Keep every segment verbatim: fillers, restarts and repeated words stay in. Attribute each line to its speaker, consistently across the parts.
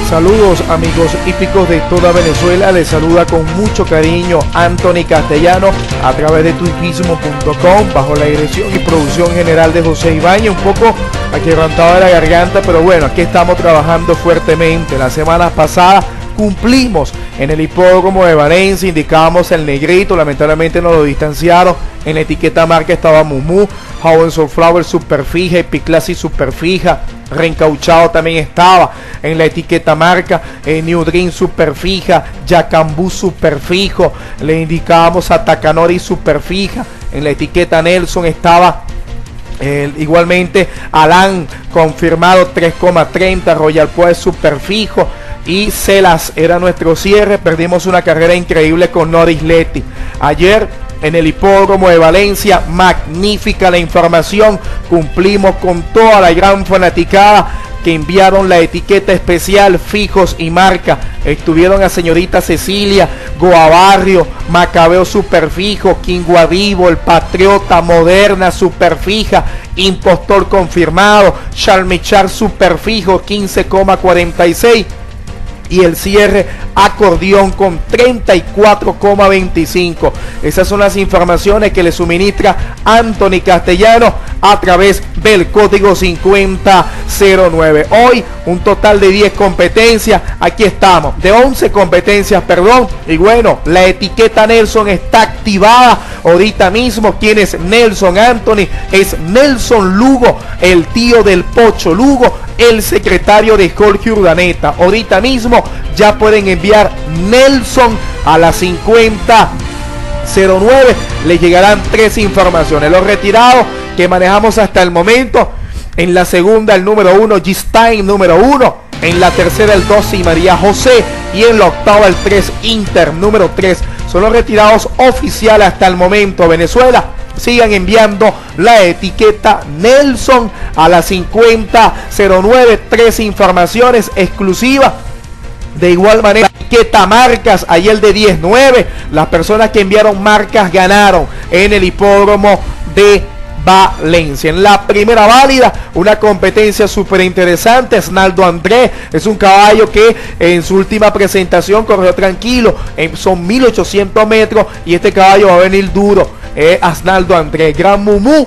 Speaker 1: Saludos amigos hípicos de toda Venezuela, les saluda con mucho cariño Anthony Castellano a través de tu hipismo punto com bajo la dirección y producción general de José Ibáñez, un poco aquebrantado de la garganta, pero bueno, aquí estamos trabajando fuertemente. La semana pasada cumplimos en el hipódromo de Valencia, indicábamos el negrito, lamentablemente nos lo distanciaron. En la etiqueta marca estaba Mumu, Howen Sunflower Superfija, Epiclasis Superfija, Reencauchado también estaba en la etiqueta marca, eh, New Dream Superfija, Yacambú Superfijo, le indicábamos a Takanori Superfija. En la etiqueta Nelson estaba Eh, igualmente Alan confirmado tres coma treinta, Royal Poet Superfijo y Celas era nuestro cierre. Perdimos una carrera increíble con Noris Leti. Ayer en el hipódromo de Valencia, magnífica la información, cumplimos con toda la gran fanaticada que enviaron la etiqueta especial fijos y marca. Estuvieron a señorita Cecilia, Goa Barrio, Macabeo Superfijo, King Guadivo, El Patriota, Moderna Superfija, Impostor confirmado, Charmichar Superfijo, quince coma cuarenta y seis. Y el cierre acordeón con treinta y cuatro coma veinticinco. Esas son las informaciones que le suministra Anthony Castellano a través del código cincuenta cero nueve. Hoy un total de diez competencias. Aquí estamos, de once competencias, perdón. Y bueno, la etiqueta Nelson está activada ahorita mismo. ¿Quién es Nelson Anthony? Es Nelson Lugo, el tío del Pocho Lugo, el secretario de Jorge Urdaneta. Ahorita mismo ya pueden enviar Nelson a las cincuenta cero nueve. Les llegarán tres informaciones. Los retirados que manejamos hasta el momento: en la segunda el número uno G-Stein número uno, en la tercera el doce y María José, y en la octava el tres Inter número tres. Son los retirados oficiales hasta el momento. Venezuela, sigan enviando la etiqueta Nelson a las cincuenta cero nueve. Tres informaciones exclusivas. De igual manera, etiqueta marcas, ayer de diez nueve. Las personas que enviaron marcas ganaron en el hipódromo de Valencia. En la primera válida, una competencia súper interesante. Asnaldo Andrés es un caballo que en su última presentación corrió tranquilo, en, son mil ochocientos metros, y este caballo va a venir duro. eh, Asnaldo Andrés. Gran Mumu,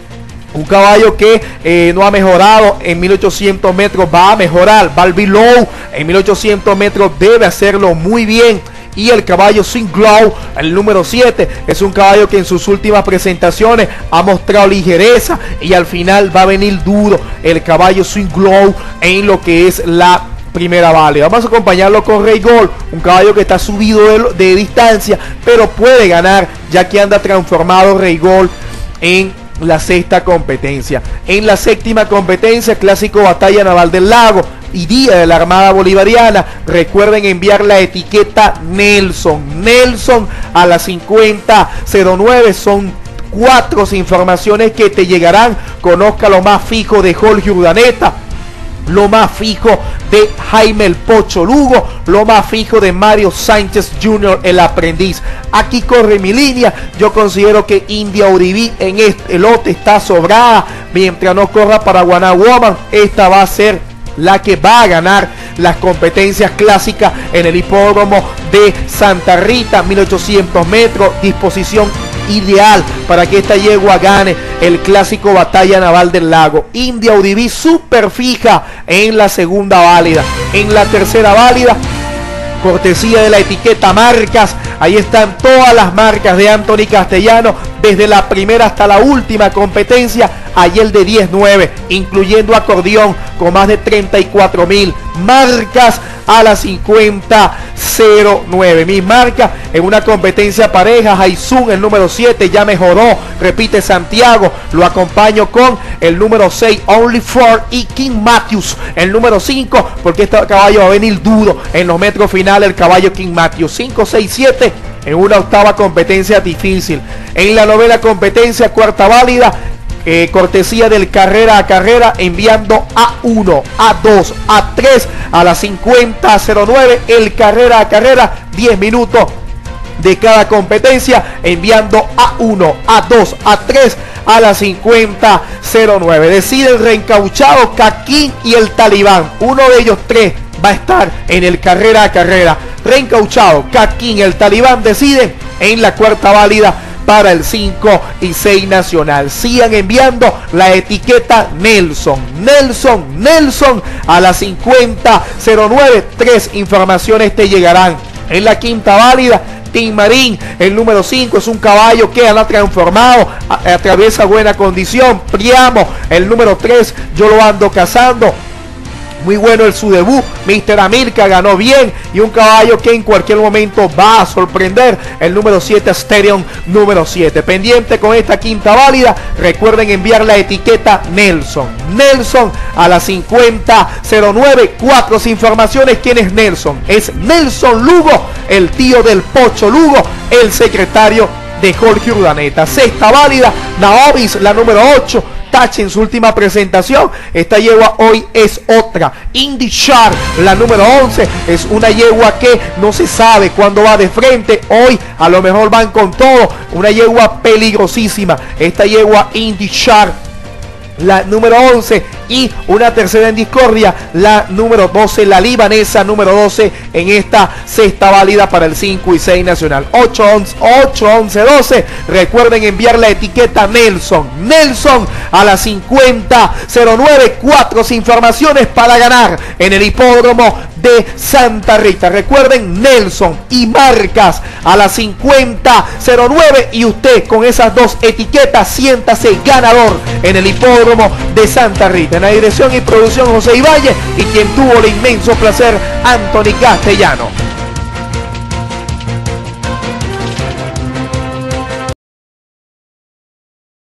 Speaker 1: un caballo que eh, no ha mejorado en mil ochocientos metros, va a mejorar. Balbi Low en mil ochocientos metros debe hacerlo muy bien. Y el caballo Sin Glow, el número siete, es un caballo que en sus últimas presentaciones ha mostrado ligereza y al final va a venir duro el caballo Sin Glow en lo que es la primera válida. Vamos a acompañarlo con Rey Gol, un caballo que está subido de, de distancia, pero puede ganar ya que anda transformado Rey Gol en la sexta competencia. En la séptima competencia, clásico Batalla Naval del Lago y Día de la Armada Bolivariana. Recuerden enviar la etiqueta Nelson Nelson a las cincuenta cero nueve. Son cuatro informaciones que te llegarán. Conozca lo más fijo de Jorge Urdaneta, lo más fijo de Jaime el Pocho Lugo, lo más fijo de Mario Sánchez junior el aprendiz. Aquí corre mi línea. Yo considero que India Uribí en este lote está sobrada. Mientras no corra para Guaná Woman, esta va a ser la que va a ganar las competencias clásicas en el hipódromo de Santa Rita. Mil ochocientos metros, disposición ideal para que esta yegua gane el clásico Batalla Naval del Lago. India Uribí super fija en la segunda válida. En la tercera válida, cortesía de la etiqueta marcas, ahí están todas las marcas de Anthony Castellano, desde la primera hasta la última competencia, ayer de diez nueve, incluyendo acordeón con más de treinta y cuatro mil marcas a las cincuenta cero nueve. Mis marcas en una competencia pareja: Jaizun, el número siete, ya mejoró, repite Santiago, lo acompaño con el número seis, Only Four, y King Matthews, el número cinco, porque este caballo va a venir duro en los metros finales, el caballo King Matthews. Cinco, seis, siete en una octava competencia difícil. En la novena competencia, cuarta válida, Eh, cortesía del carrera a carrera, enviando A uno, A dos, A tres a las cincuenta cero nueve. El carrera a carrera, diez minutos de cada competencia, enviando A uno, A dos, A tres a las cincuenta cero nueve. Deciden Reencauchado, Caquín y el Talibán. Uno de ellos tres va a estar en el carrera a carrera. Reencauchado, Cat King, el Talibán deciden en la cuarta válida para el cinco y seis nacional. Sigan enviando la etiqueta Nelson, Nelson, Nelson a las cincuenta cero nueve. Tres informaciones te llegarán. En la quinta válida, Team Marín, el número cinco, es un caballo que ha transformado, atraviesa buena condición. Priamo, el número tres, yo lo ando cazando. Muy bueno el su debut, mister Amilcar ganó bien y un caballo que en cualquier momento va a sorprender, el número siete, Asterion, número siete. Pendiente con esta quinta válida, recuerden enviar la etiqueta Nelson, Nelson a las cincuenta cero nueve. Cuatro informaciones. ¿Quién es Nelson? Es Nelson Lugo, el tío del Pocho Lugo, el secretario de Jorge Urdaneta. Sexta válida, Naovis, la número ocho. Tache en su última presentación. Esta yegua hoy es otra. Indy Shark, la número once, es una yegua que no se sabe cuándo va de frente. Hoy a lo mejor van con todo. Una yegua peligrosísima. Esta yegua Indy Shark, la número once, y una tercera en discordia, la número doce, la libanesa número doce en esta sexta válida para el cinco y seis nacional. ocho, once, doce. Recuerden enviar la etiqueta Nelson, Nelson a las cincuenta cero nueve. Cuatro informaciones para ganar en el hipódromo de Santa Rita. Recuerden, Nelson y marcas a las cincuenta cero nueve, y usted con esas dos etiquetas siéntase ganador en el hipódromo de Santa Rita. En la dirección y producción, José Ibañez, y quien tuvo el inmenso placer, Anthony Castellano.